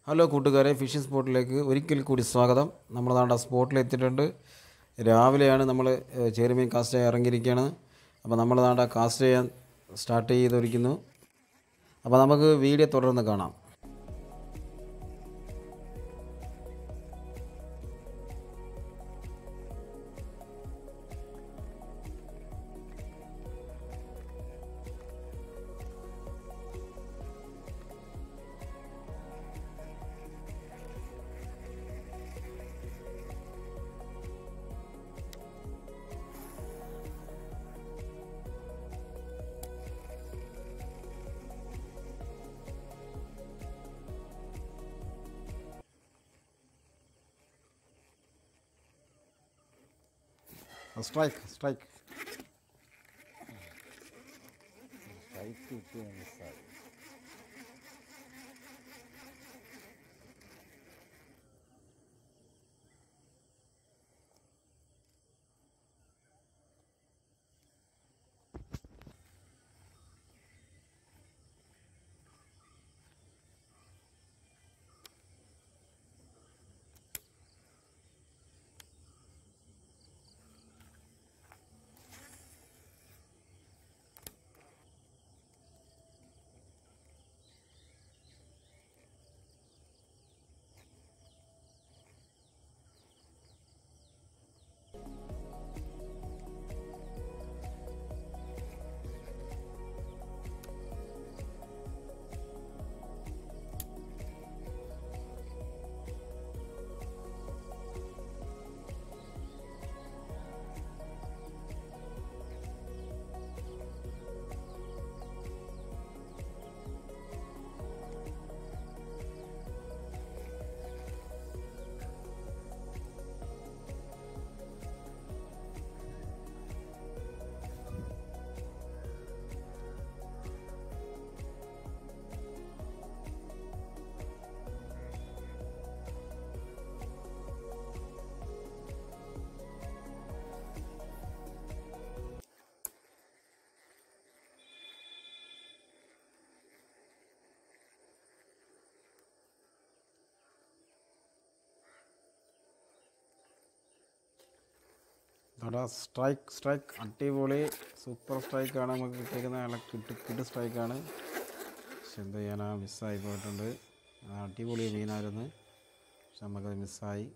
Hello കൂട്ടുകാരെ, phishing സ്പോട്ടിലേക്ക് ഒരിക്കൽ കൂടി സ്വാഗതം. നമ്മൾ നാണ്ട സ്പോട്ടിലെത്തിയിട്ടുണ്ട്. രാവിലെയാണ് നമ്മൾ ചെറുമീൻ കാസ്റ്റ് ചെയ്യാൻ ഇറങ്ങിയിരിക്കുകയാണ്. അപ്പോൾ നമ്മൾ നാണ്ട കാസ്റ്റ് ചെയ്യാൻ സ്റ്റാർട്ട് ചെയ്തിരിക്കുന്നു. അപ്പോൾ നമുക്ക് വീഡിയോ തുടർന്ന് കാണാം. സ്ട്രൈക്ക് കിട്ടിയ മിസ്സായി. സ്ട്രൈക്ക് അടിപൊളി സൂപ്പർ സ്ട്രൈക്കാണ് നമുക്ക് കിട്ടിയിരിക്കുന്നത്. നല്ല കിട്ട് സ്ട്രൈക്കാണ്. പക്ഷെ എന്ത് ചെയ്യാനാ, മിസ്സായി പോയിട്ടുണ്ട്. അടിപൊളി മീനായിരുന്നു, പക്ഷെ നമുക്കത് മിസ്സായി.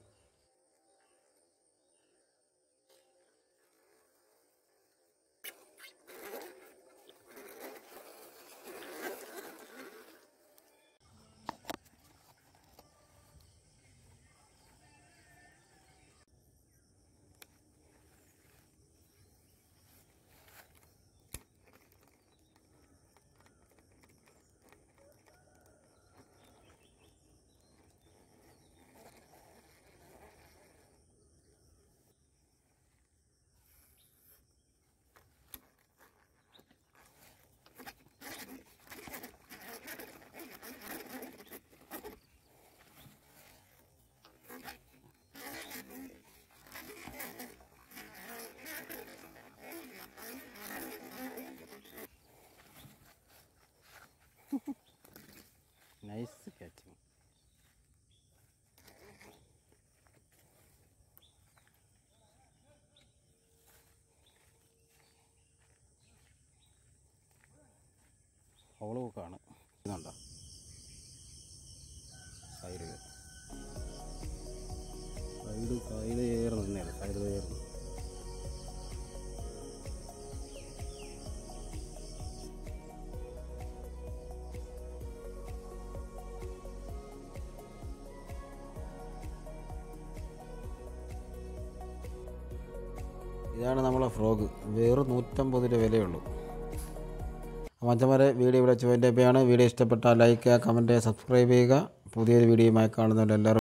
Nice catching. ഹോളോക്കാണ് ഇതുണ്ടോ സൈഡ് കയറുന്നു, തന്നെയാണ് സൈഡ് കയറുന്നു. ഇതാണ് നമ്മളെ ഫ്രോഗ്. വെറും 150 രൂപ വിലയുള്ളൂ. മച്ചന്മാരെ, വീഡിയോ ഇവിടെ വെച്ച് വൈൻഡപ്പ് ചെയ്യാണ്. വീഡിയോ ഇഷ്ടപ്പെട്ടാൽ ലൈക്ക് ചെയ്യുക, കമൻറ്റ് ചെയ്യുക, സബ്സ്ക്രൈബ് ചെയ്യുക. പുതിയൊരു വീഡിയോയുമായി കാണുന്നവരെല്ലാവരും